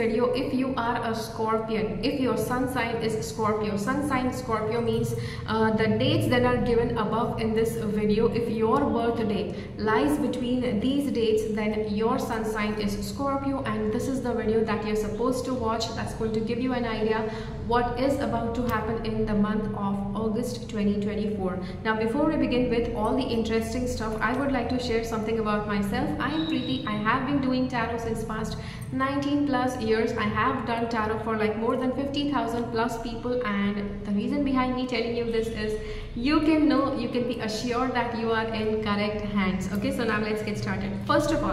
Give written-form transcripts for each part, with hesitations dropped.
video if you are a Scorpion, if your sun sign is Scorpio. Sun sign Scorpio means the dates that are given above in this video, if your birthday lies between these dates, then your sun sign is Scorpio, and this is the video that you're supposed to watch. That's going to give you an idea what is about to happen in the month of August 2024. Now before we begin with all the interesting stuff, I would like to share something about myself. I am Preeti. I have been doing tarot since past 19 plus years. I have done tarot for like more than 50,000 plus people, and the reason behind me telling you this is you can be assured that you are in correct hands. Okay, so now let's get started. First of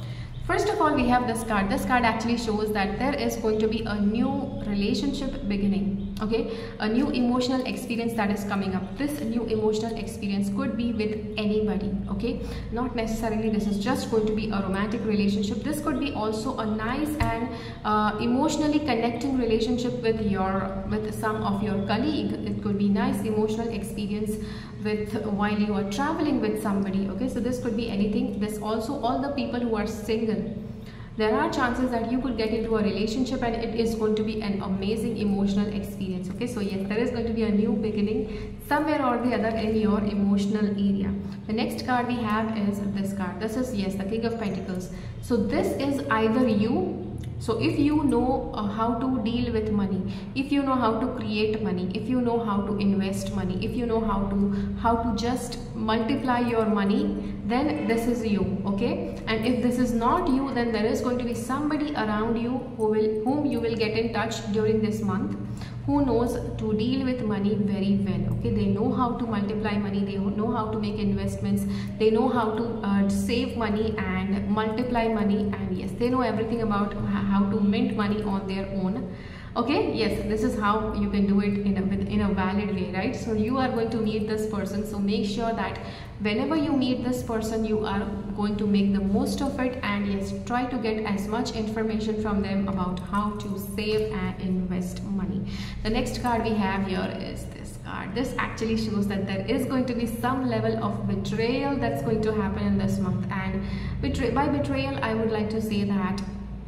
all, we have this card. This card actually shows that there is going to be a new relationship beginning, okay? A new emotional experience that is coming up. This new emotional experience could be with anybody, okay? Not necessarily this is just going to be a romantic relationship. This could be also a nice and emotionally connecting relationship with some of your colleague. It could be nice emotional experience while you are traveling with somebody, okay? So this could be anything. This also, all the people who are single, there are chances that you could get into a relationship and it is going to be an amazing emotional experience, okay? So yes, there is going to be a new beginning somewhere or the other in your emotional area. The next card we have is this card. This is, yes, the King of Pentacles. So this is either you. So if you know how to deal with money, if you know how to create money, if you know how to invest money, if you know how to just multiply your money, then this is you, okay? And if this is not you, then there is going to be somebody around you whom you will get in touch during this month, who knows to deal with money very well, okay? They know how to multiply money, they know how to make investments, they know how to save money and multiply money, and yes, they know everything about how to mint money on their own. Okay, yes, this is how you can do it in a valid way, right? So you are going to meet this person, so make sure that whenever you meet this person, you are going to make the most of it, and yes, try to get as much information from them about how to save and invest money. The next card we have here is this card. This actually shows that there is going to be some level of betrayal that's going to happen in this month, and by betrayal I would like to say that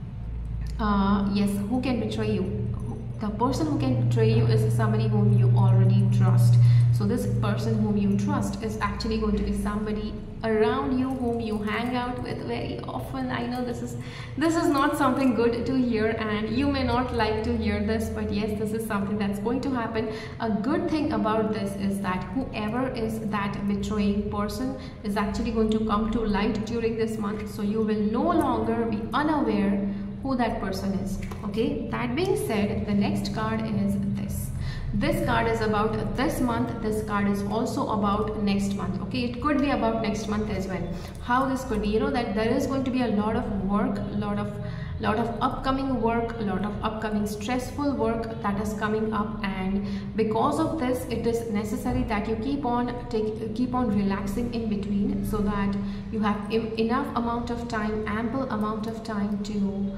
yes, who can betray you? The person who can betray you is somebody whom you already trust. So this person whom you trust is actually going to be somebody around you whom you hang out with very often. I know this is not something good to hear, and you may not like to hear this, but yes, this is something that's going to happen. A good thing about this is that whoever is that betraying person is actually going to come to light during this month, so you will no longer be unaware who that person is, okay? That being said, the next card is this. This card is about this month. This card is also about next month, okay? It could be about next month as well. How this could be, you know, that there is going to be a lot of work, a lot of upcoming work, a lot of upcoming stressful work that is coming up, and because of this, it is necessary that you keep on relaxing in between, so that you have enough amount of time, ample amount of time to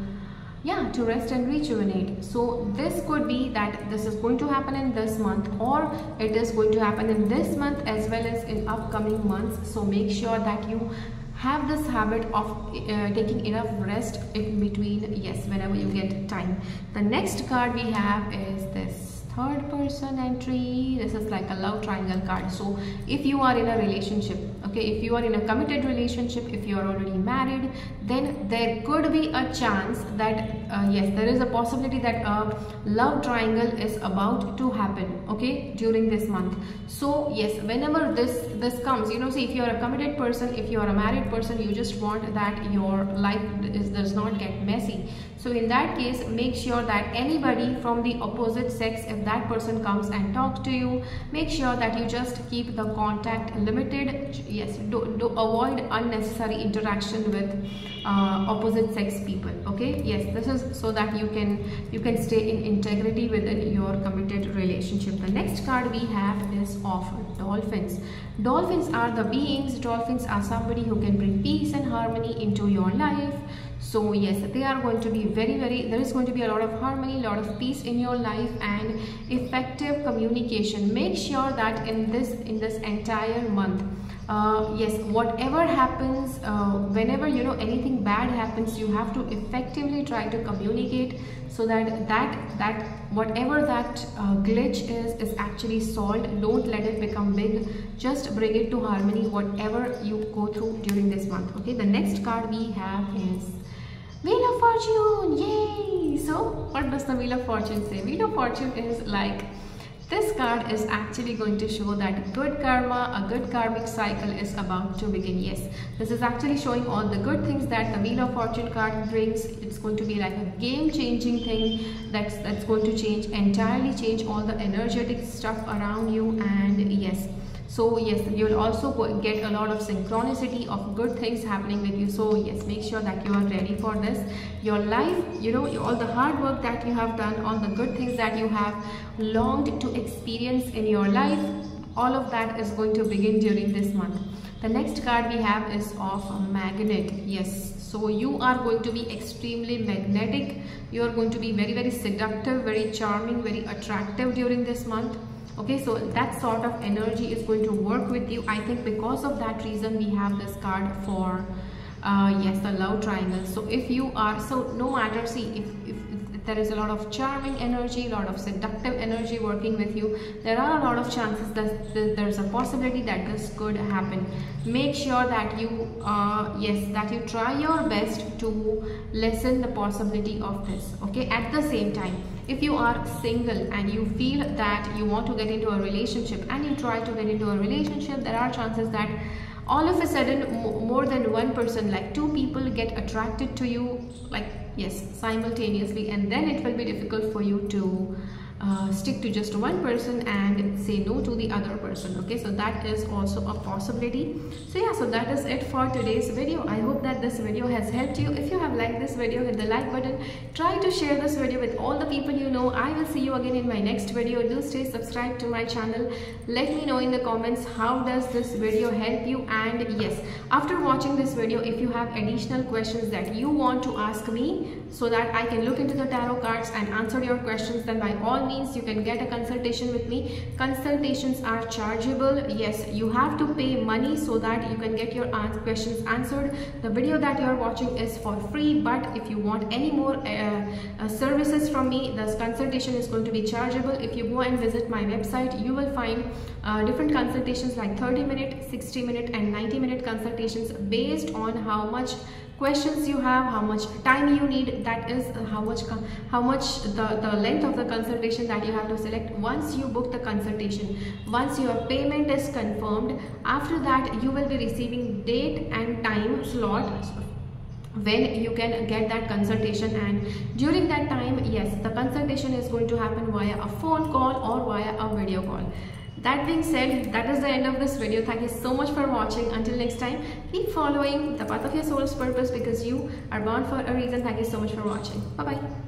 rest and rejuvenate. So this could be that this is going to happen in this month, or it is going to happen in this month as well as in upcoming months. So make sure that you have this habit of taking enough rest in between, yes, whenever you get time. The next card we have is this third person entry. This is like a love triangle card. So if you are in a relationship, okay, if you are in a committed relationship, if you are already married, then there could be a chance that yes, there is a possibility that a love triangle is about to happen, okay, during this month. So yes, whenever this comes, you know, see, if you are a committed person, if you are a married person, you just want that your life does not get messy. So in that case, make sure that anybody from the opposite sex, if that person comes and talks to you, make sure that you just keep the contact limited. Yes, do avoid unnecessary interaction with opposite sex people, okay? Yes, this is so that you can stay in integrity within your committed relationship. The next card we have is of dolphins. Dolphins are the beings. Dolphins are somebody who can bring peace and harmony into your life. So yes, they are going to be there is going to be a lot of harmony, a lot of peace in your life, and effective communication. Make sure that in this entire month, Yes, whatever happens, whenever you know anything bad happens, you have to effectively try to communicate so that whatever that glitch is actually solved. Don't let it become big. Just bring it to harmony, whatever you go through during this month. Okay, the next card we have is Wheel of Fortune. Yay! So what does the Wheel of Fortune say? Wheel of Fortune is like, this card is actually going to show that good karma, a good karmic cycle is about to begin. Yes, this is actually showing all the good things that the Wheel of Fortune card brings. It's going to be like a game-changing thing that's going to entirely change all the energetic stuff around you. And yes, so yes, you'll also get a lot of synchronicity of good things happening with you. So yes, make sure that you are ready for this. Your life, you know, all the hard work that you have done, all the good things that you have longed to experience in your life, all of that is going to begin during this month. The next card we have is of Magnet. Yes, so you are going to be extremely magnetic. You are going to be very, very seductive, very charming, very attractive during this month. Okay, so that sort of energy is going to work with you. I think because of that reason we have this card for yes, the love triangle. So if you are, so no matter, see, if there is a lot of charming energy, a lot of seductive energy working with you, there are a lot of chances that there's a possibility that this could happen. Make sure that you yes, that you try your best to lessen the possibility of this. Okay, at the same time, if you are single and you feel that you want to get into a relationship and you try to get into a relationship, there are chances that all of a sudden more than one person, like two people, get attracted to you, like yes, simultaneously, and then it will be difficult for you to stick to just one person and say no to the other person. Okay, so that is also a possibility. So yeah, so that is it for today's video. I hope that this video has helped you. If you have liked this video, hit the like button. Try to share this video with all the people you know. I will see you again in my next video. Do stay subscribed to my channel. Let me know in the comments how does this video help you. And yes, after watching this video, if you have additional questions that you want to ask me so that I can look into the tarot cards and answer your questions, then by all means you can get a consultation with me. Consultations are chargeable. Yes, you have to pay money so that you can get your questions answered. The video that you are watching is for free, but if you want any more services from me, this consultation is going to be chargeable. If you go and visit my website, you will find different consultations like 30-minute, 60-minute and 90-minute consultations based on how much questions you have, how much time you need, that is how much the length of the consultation that you have to select. Once you book the consultation, once your payment is confirmed, after that you will be receiving date and time slot when you can get that consultation, and during that time, yes, the consultation is going to happen via a phone call or via a video call. That being said, that is the end of this video. Thank you so much for watching. Until next time, keep following the path of your soul's purpose because you are born for a reason. Thank you so much for watching. Bye bye.